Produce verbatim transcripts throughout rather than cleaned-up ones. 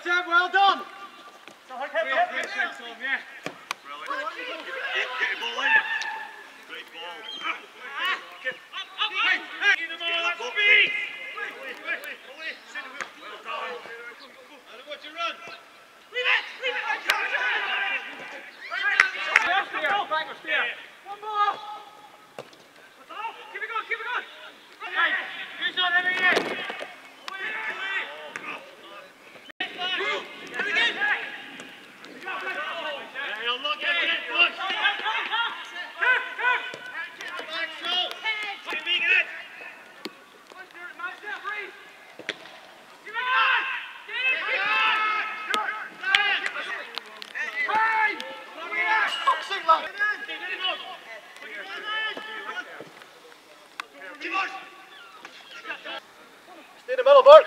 Ted, well done. So, okay, yeah, yeah, yeah. Brilliant. Get, get the ball in. Great ball. Get up, up, hey, hey, give them all that speed. Well done. And what you run? Leave it, leave it. Steer, steer, back, steer. One more. Keep it going, keep it going. Hey, who's on every year? Stay in the middle, Bart.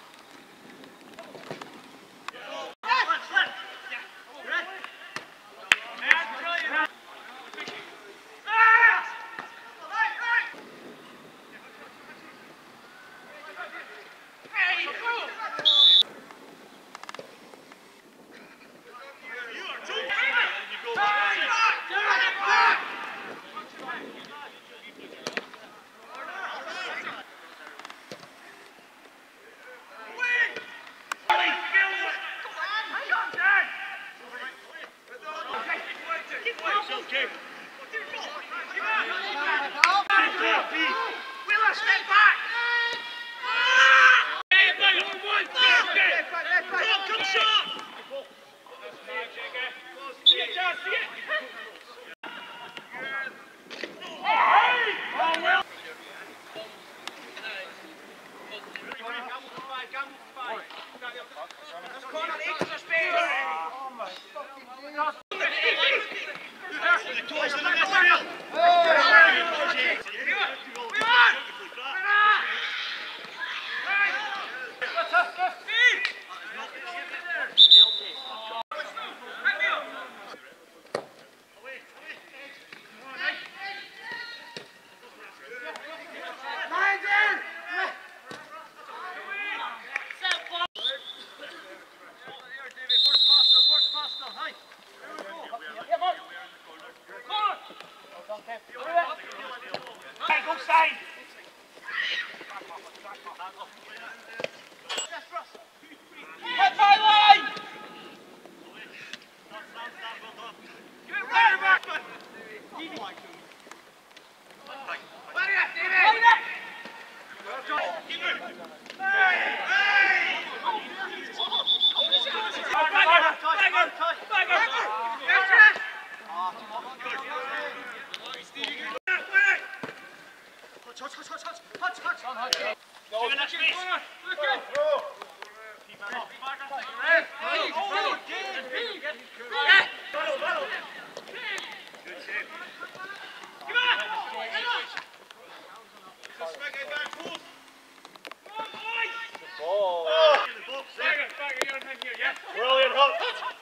Brilliant hook.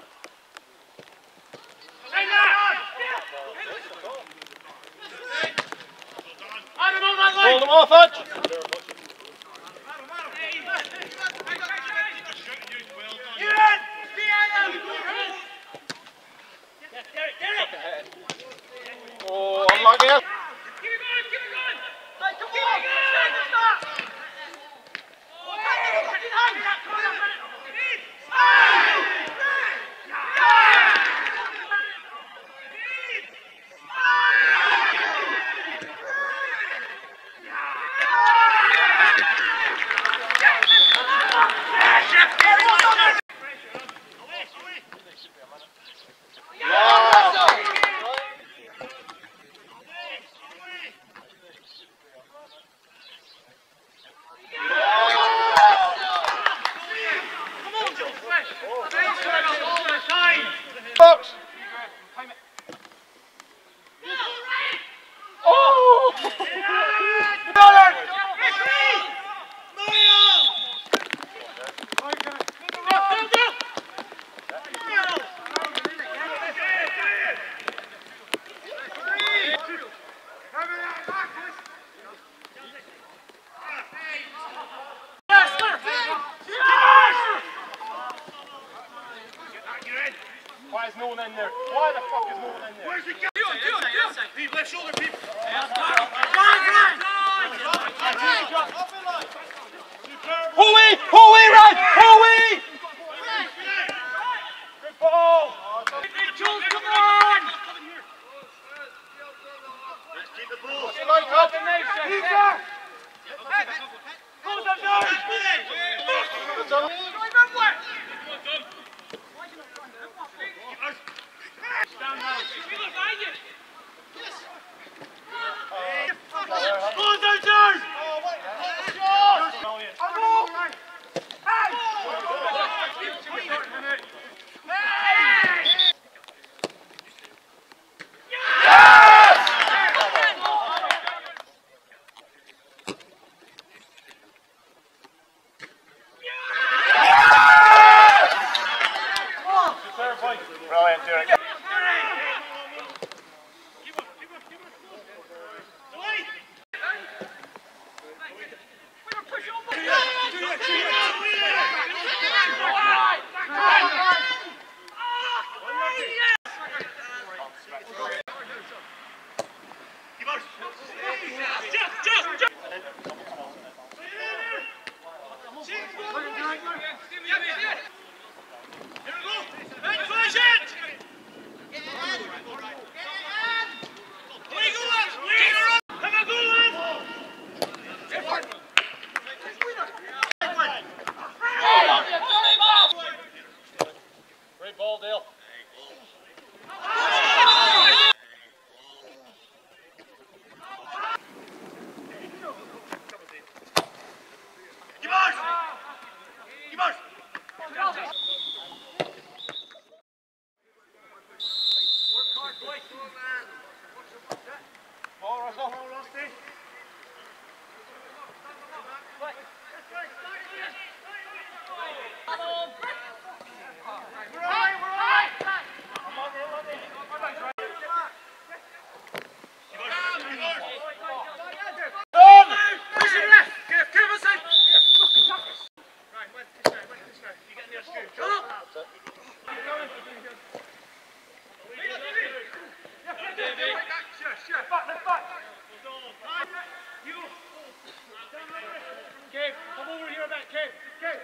Hold them off, Hutch. Oh, unlucky. Keep it going, keep it going. Hey, come on. Stop. Oh, Box. Oh! is no one in there? Why the fuck is no one in there? Where's the guy? Pete, left shoulder, Pete. Hoey! Hoey, Rad! Hoey! Good ball! Jules, come on! Let's keep the ball. Brilliant, Derek. Great ball, Dale. Ball, Russell. Ball, Rusty. Gabe, come over here a bit, Gabe. Gabe.